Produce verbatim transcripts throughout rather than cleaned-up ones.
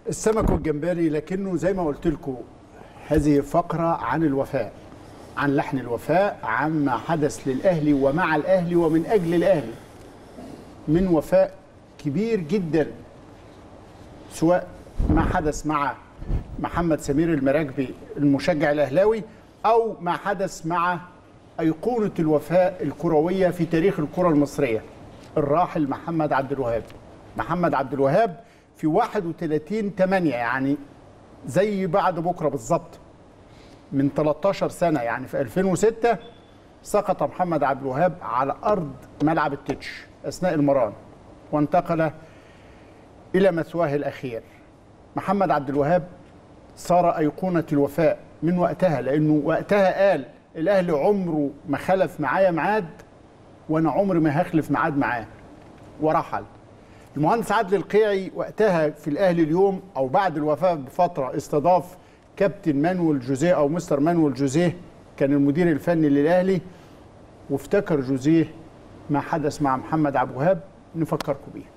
السمك والجمبري، لكنه زي ما قلت لكم هذه فقرة عن الوفاء، عن لحن الوفاء، عن ما حدث للأهلي ومع الأهلي ومن أجل الأهلي من وفاء كبير جدا، سواء ما حدث مع محمد سمير المراكبي المشجع الأهلاوي أو ما حدث مع أيقونة الوفاء الكروية في تاريخ الكرة المصرية الراحل محمد عبد الوهاب. محمد عبد الوهاب في واحد وثلاثين ثمانية، يعني زي بعد بكرة بالظبط من ثلاثة عشر سنة، يعني في ألفين وستة سقط محمد عبد الوهاب على أرض ملعب التتش أثناء المران وانتقل إلى مثواه الأخير. محمد عبد الوهاب صار أيقونة الوفاء من وقتها، لأنه وقتها قال الأهلي عمره ما خلف معايا ميعاد وأنا عمري ما هخلف ميعاد معاه، ورحل. المهندس عادل القيعي وقتها في الأهلي اليوم أو بعد الوفاة بفترة استضاف كابتن مانويل جوزيه أو مستر مانويل جوزيه، كان المدير الفني للأهلي، وافتكر جوزيه ما حدث مع محمد عبد الوهاب. نفكركم بيه.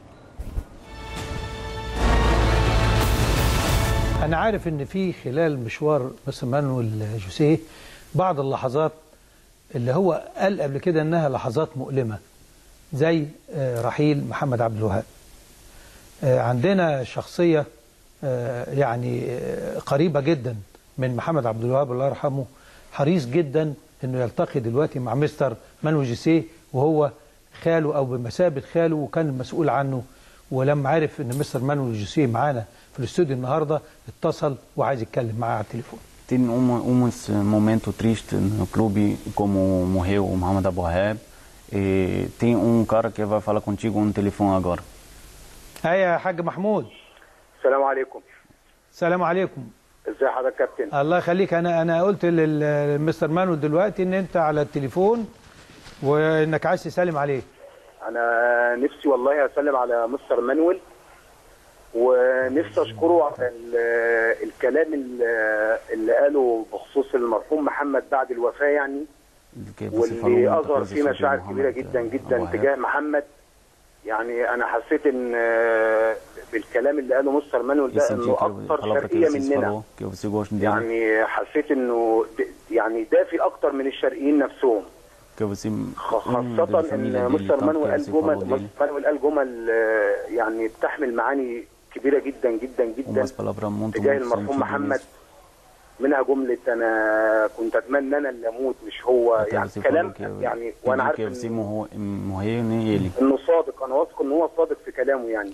أنا عارف إن في خلال مشوار مستر مانويل جوزيه بعض اللحظات اللي هو قال قبل كده إنها لحظات مؤلمة، زي رحيل محمد عبد الوهاب. عندنا شخصية يعني قريبة جدا من محمد عبد الوهاب الله يرحمه، حريص جدا إنه يلتقي دلوقتي مع مستر مانويل جوزيه، وهو خاله أو بمثابة خاله وكان المسؤول عنه. ولما عرف إن مستر مانويل جوزيه معانا في الاستوديو النهارده اتصل وعايز يتكلم معاه على التليفون. Tem um, um momento triste no clube, como morreu o Mohamed Abou Wahab. E tem um cara que vai falar contigo no telefone agora. ايوه يا حاج محمود. السلام عليكم. السلام عليكم. ازي حضرتك يا كابتن؟ الله يخليك. انا انا قلت للمستر مانويل دلوقتي ان انت على التليفون وانك عايز تسلم عليه. انا نفسي والله اسلم على مستر مانويل، ونفسي اشكره على الكلام اللي قاله بخصوص المرحوم محمد بعد الوفاه، يعني واللي اظهر فيه مشاعر كبيره جدا جدا تجاه محمد. يعني انا حسيت ان بالكلام اللي قاله مستر مانويل ده انه اكثر شرقيه مننا، يعني حسيت انه يعني دافي اكتر من الشرقيين نفسهم، خاصه ان مستر مانويل قال جمل مستر مانويل قال جمل يعني بتحمل معاني كبيره جدا جدا جدا تجاه المرحوم محمد. منها جمله انا كنت اتمنى انا اللي اموت مش هو، يعني كلام يعني وانا عارف انه انه صادق، انا واثق ان هو صادق في كلامه يعني.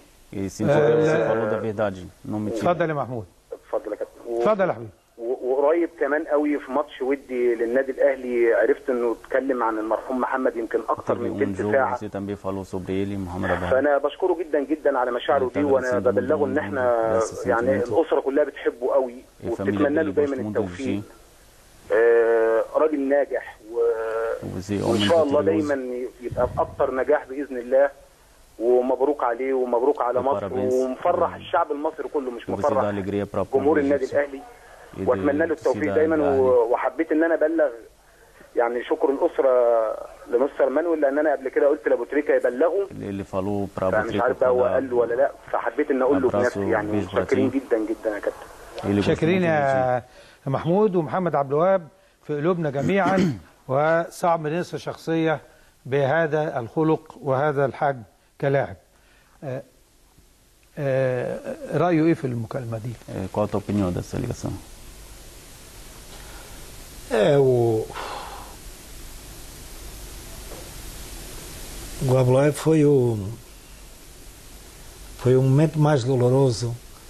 اتفضل يا محمود. اتفضل يا كابتن. اتفضل يا حبيبي. وقريب كمان قوي في ماتش ودي للنادي الاهلي عرفت انه اتكلم عن المرحوم محمد يمكن اكتر من ثلث ساعه، فانا بشكره جدا جدا على مشاعره دي، وانا ببلغه ان احنا يعني الاسره كلها بتحبه قوي وبتتمنى له دايما التوفيق. آه راجل ناجح و... وان شاء الله دايما يبقى باكتر نجاح باذن الله، ومبروك عليه ومبروك على مصر، ومفرح الشعب المصري كله مش مفرح جمهور النادي الاهلي، واتمنى له التوفيق دايما. وحبيت ان انا ابلغ يعني شكر الاسره لمستر مانويل، لان انا قبل كده قلت لابو تريكه يبلغه مش عارف هو قال له ولا لا، فحبيت ان اقول له بنفسي يعني. متشكرين جدا جدا يا كابتن. شاكرين يا محمود. ومحمد عبد الوهاب في قلوبنا جميعا، وصعب ننسى شخصيه بهذا الخلق وهذا الحجم كلاعب. آه آه رايه ايه في المكالمه دي؟ Qual a tua opinião dessa ligação? É, o, o Abloé foi o, foi o momento mais doloroso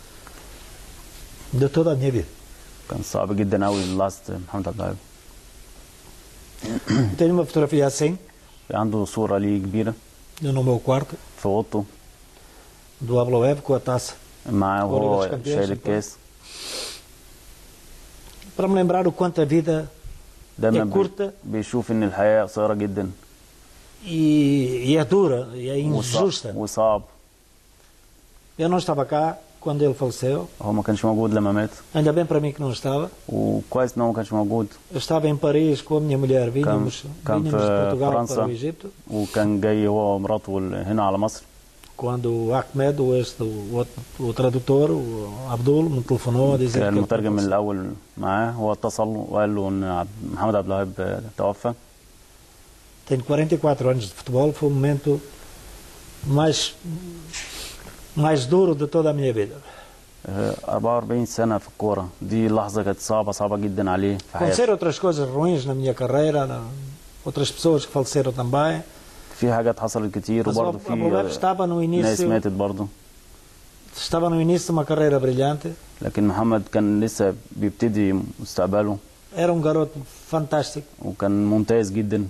de toda a minha vida. كان صعب جدا قوي اللاست محمد عبد الوهاب. Tenho uma fotografia assim. عنده صورة ليه كبيرة no meu quarto. في اوضته. do Abloé com a taça. معاه وهو شايل الكاس. Para me lembrar o quanto a vida é curta. بيشوف ان الحياة قصيرة جدا. E, e é dura, e é injusta. وصعب. Eu não estava cá quando ele faleceu. هو ما كانش موجود لما مات. Ainda bem para mim que não estava. وكويس انه ما كانش موجود. Eu estava em Paris com a minha mulher, vínhamos, vínhamos de Portugal para o Egito. وكان جاي هو ومراته هنا على مصر. quando o Ahmed, o, este, o, outro- o tradutor, o Abdul, me telefonou a dizer que ele المترجم tinha الاول معاه هو اتصل وقال له ان عبد- محمد عبد الوهاب توفى. Tenho quarenta e quatro anos de futebol, foi o momento mais, mais duro de toda a minha vida. آه، أربعة وأربعين سنة في الكورة، دي لحظة كانت صعبة صعبة جدا عليه في حياته. Aconteceram outras coisas ruins na minha carreira, na- outras pessoas que faleceram também. في حاجات حصلت كتير Mas وبرضه o في Abou Bakr estava no ناس início, ماتت برضه. estava no início de uma carreira brilhante. لكن محمد كان لسه بيبتدي مستقبله Era um garoto fantástico. وكان ممتاز جدا.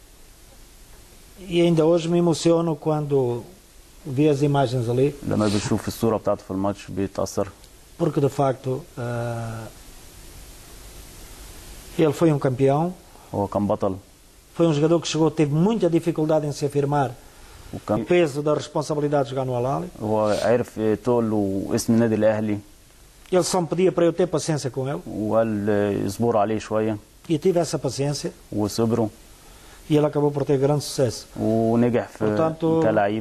E ainda hoje me emociono quando vi as imagens ali, لما بيشوف الصورة بتاعته في الماتش بيتأثر. porque de facto eh, ele foi um campeão, هو كان بطل foi um jogador que chegou, teve muita dificuldade em se afirmar, o وكان peso da responsabilidade de jogar no Al-Ahly. هو عرف تقول له اسم النادي الأهلي Ele só me pedia para eu ter paciência com ele, وقال يصبر عليه شوية e tive essa paciência, وصبروا e ele acabou por ter grande sucesso. ونجح في Portanto, كلاعب.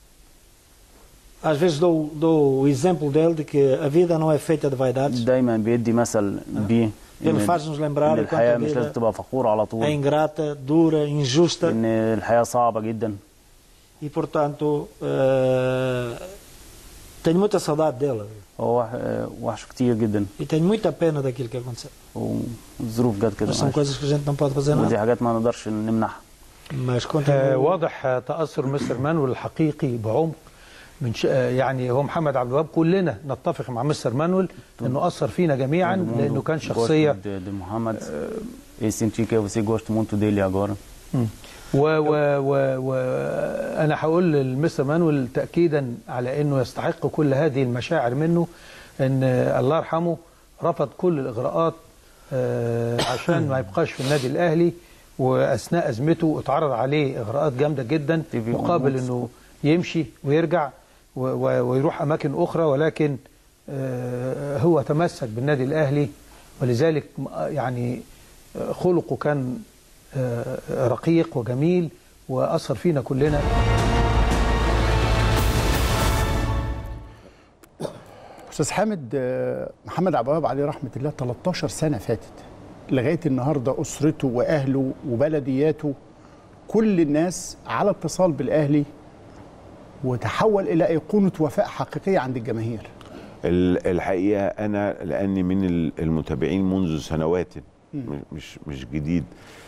Às vezes dou, dou o exemplo dele de que a vida não é feita de vaidades. دايما بيدي مثل بيه Ele إن faz-nos إن lembrar o quanto الحياة a مش لازم vida تبقى فخورة على é طول، ingrata, dura, injusta. إن الحياة صعبة جدا. E, portanto, eh, tenho muita saudade dele. هو وح- وحش كتير جدا E tenho muita pena daquilo que aconteceu. والظروف جت كده Mas são معاه. coisas que a gente não pode fazer ودي nada. حاجات ما نقدرش نمنعها. Mas آه، continua. واضح آه، تأثر مستر مانويل الحقيقي بعمق من ش... آه، يعني هو محمد عبد الوهاب كلنا نتفق مع مستر مانويل انه اثر فينا جميعا لانه كان شخصيه de, de Mohamed e senti que você gosta muito dele agora. و و و و انا هقول للمستر مانويل تاكيدا على انه يستحق كل هذه المشاعر منه ان آه، الله يرحمه رفض كل الاغراءات آه، عشان ما يبقاش في النادي الاهلي، واثناء ازمته اتعرض عليه اغراءات جامده جدا مقابل انه يمشي ويرجع و- و- ويروح اماكن اخرى، ولكن آه، هو تمسك بالنادي الاهلي، ولذلك م- يعني آه، خلقه كان آه، رقيق وجميل واثر فينا كلنا. استاذ حامد، آه، محمد عبد الوهاب عليه رحمه الله تلتاشر سنه فاتت لغايه النهارده اسرته واهله وبلدياته كل الناس على اتصال بالاهلي، وتحول الى ايقونه وفاء حقيقيه عند الجماهير. ال- الحقيقه انا لاني من ال- المتابعين منذ سنوات، مش مش جديد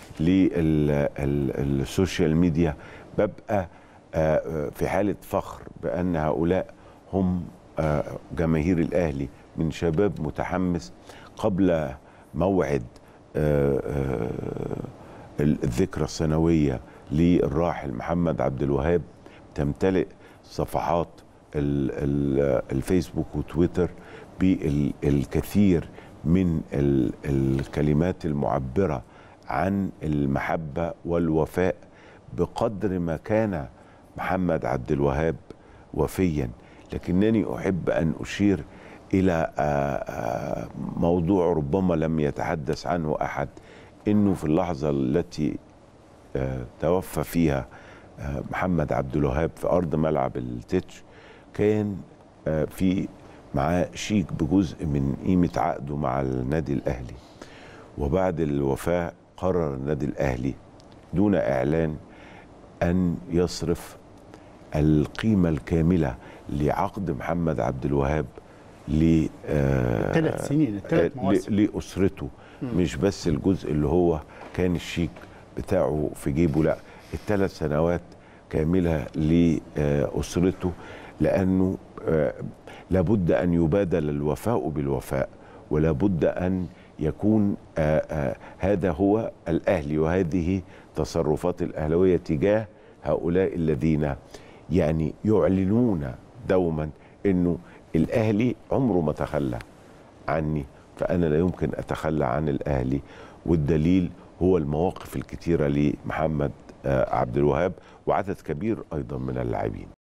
للسوشيال ميديا، ببقى آه، في حاله فخر بان هؤلاء هم آه، جماهير الاهلي من شباب متحمس قبل موعد آه، آه، الذكرى السنويه للراحل محمد عبد الوهاب. تمتلئ صفحات ال- ال- الفيسبوك وتويتر بالكثير من ال- الكلمات المعبرة عن المحبة والوفاء، بقدر ما كان محمد عبد الوهاب وفيا. لكنني أحب أن أشير إلى آه، آه، موضوع ربما لم يتحدث عنه أحد، إنه في اللحظة التي آه، توفى فيها آه، محمد عبد الوهاب في أرض ملعب التتش، كان آه، في معاه شيك بجزء من قيمة عقده مع النادي الأهلي. وبعد الوفاة قرر النادي الأهلي دون إعلان أن يصرف القيمة الكاملة لعقد محمد عبد الوهاب ل الثلاث سنين، الثلاث مواسم. لأسرته، مش بس الجزء اللي هو كان الشيك بتاعه في جيبه، لا، الثلاث سنوات كاملة لأسرته، لأنه آه، لابد أن يبادل الوفاء بالوفاء، ولابد أن يكون آه، آه، هذا هو الأهلي، وهذه تصرفات الأهلوية تجاه هؤلاء الذين يعني يعلنون دوما أنه الأهلي عمره ما تخلى عني، فأنا لا يمكن أتخلى عن الأهلي. والدليل هو المواقف الكتيرة لمحمد آه، عبد الوهاب وعدد كبير أيضا من اللاعبين.